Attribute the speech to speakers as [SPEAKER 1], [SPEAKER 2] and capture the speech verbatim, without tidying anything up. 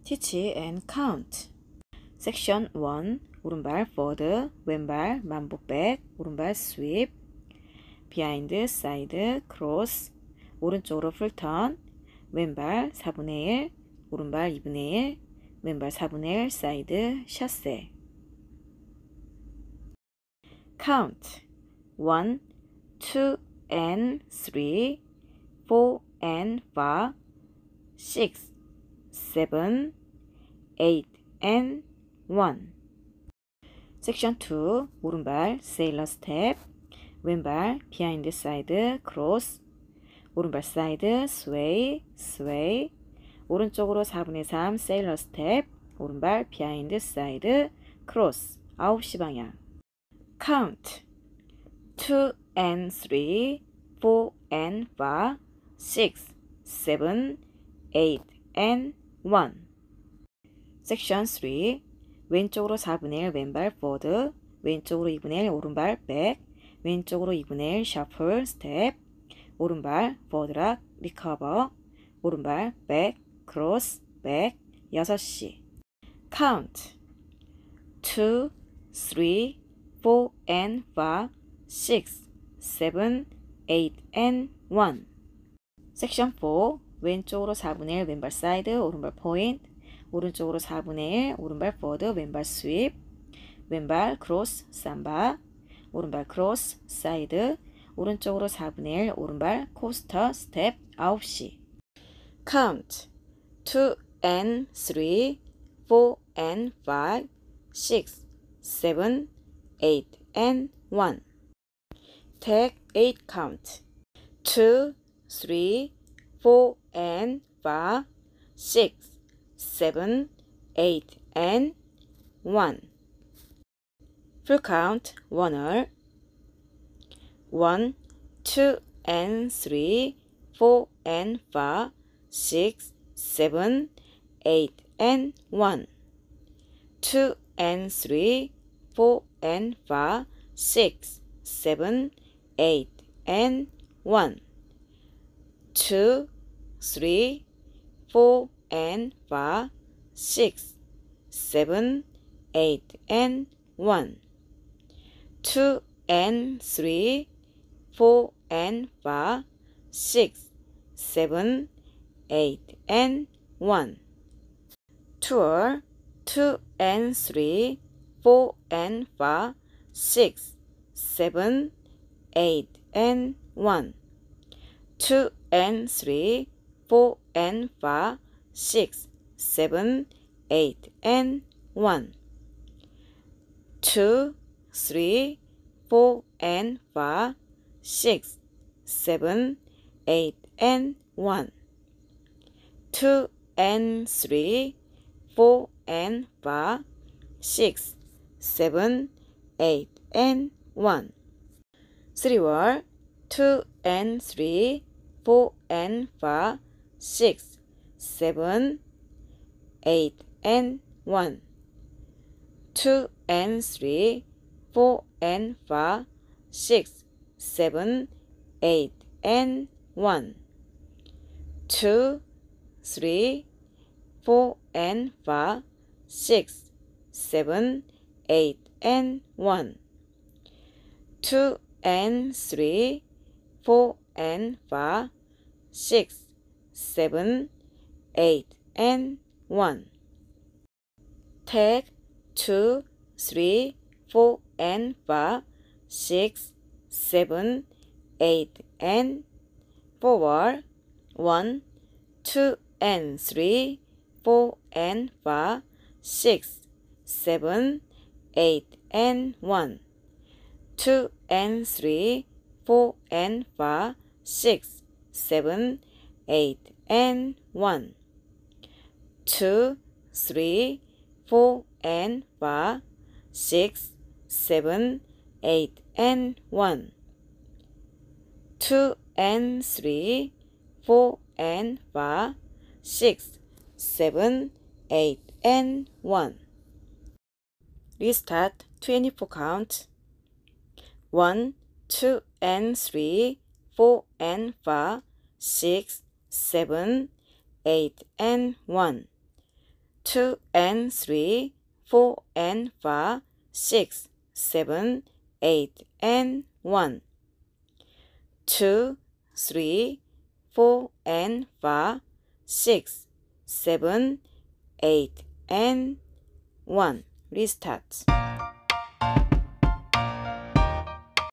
[SPEAKER 1] teach and count. 섹션 일. 오른발 forward, 왼발 만보 back, 오른발 sweep, behind, side, cross, 오른쪽으로 full turn, 왼발 사분의 일, 오른발 이분의 일, 왼발 사분의 일, side, chasse. count. one, two, and three, four, and five, six, seven, eight, and one. 섹션 이. 오른발 sailor step, 왼발 behind side cross, 오른발 side sway, sway, 오른쪽으로 사분의 삼 sailor step, 오른발 behind side cross, 아홉 시 방향. count. two and three, four and five, six, seven, eight, and one. 섹션 삼. 왼쪽으로 사분의 일 왼발 forward, 왼쪽으로 이분의 일 오른발 back, 왼쪽으로 이분의 일 shuffle step, 오른발 forward rock recover, 오른발 back cross back, 여섯 시. count. two, three, four and five, six, seven, eight, and one. 섹션 사. 왼쪽으로 사분의 일 왼발 side, 오른발 point, 오른쪽으로 사분의 일 오른발 forward, 왼발 sweep, 왼발 cross 삼바, 오른발 cross side, 오른쪽으로 사분의 일 오른발 coaster step, 아홉 시. count. two and three, four and five, six, seven, eight, and one. take eight count. two, three, four, and five, six, seven, eight, and one. full count 원을 one, two, and three, four, and five, six, seven, eight, and one. two and three, four, and five, six, seven, eight, and one. two, three, four, and five, six, seven, eight, and one. two and three, four, and five, six, seven, eight, and one. tour. two and three, four, and five, six, seven, eight, and one. two and three, four, and five, six, seven, eight, and one. two, three, four, and five, six, seven, eight, and one. two and three, four, and five, six, seven, eight, and one. three word. two and three, four, and five, six, seven, eight, and one. two and three, four, and five, six, seven, eight, and one. two, three, four, and five, six, seven, eight, and one. two and three, four, and five, six, seven, eight, and one. take two, three, four, and five, six, seven, eight, and forward. one, two, and three, four, and five, six, seven, eight, and one. two and three, four, and five, six, seven, eight, and one. two, three, four, and five, six, seven, eight, and one. two and three, four, and five, six, seven, eight, and one. Restart twenty-four count. one, two, and three, four, and five, six, seven, eight, and one. two and three, four and five, six, seven, eight and one. two, three, four and five, six, seven, eight and one. Restart.